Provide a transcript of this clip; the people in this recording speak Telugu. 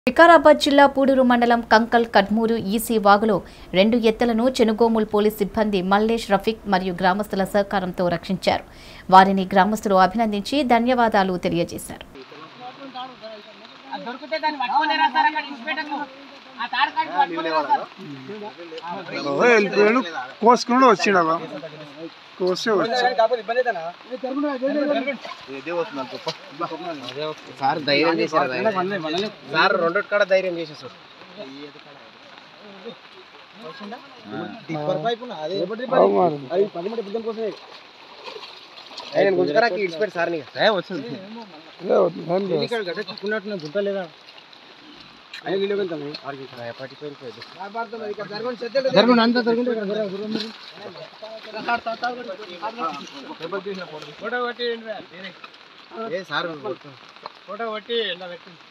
వికారాబాద్ జిల్లా పూడూరు మండలం కంకల్ కడ్మూరు ఈసీ వాగులో 2 ఎత్తలను చెనుగోముల్ పోలీస్ సిబ్బంది మల్లేష్ రఫీక్ మరియు గ్రామస్తుల సహకారంతో రక్షించారు. వారిని గ్రామస్తులు అభినందించి ధన్యవాదాలు తెలియజేశారు. సార్ ధైర్యం చేశారు సార్ రెండు కాడ ధైర్యం చేసేసారు ఆయన గుంజకరాకి ఇడిచిపెట్టి సార్ గుంటలేదా ఫోటో కొట్టి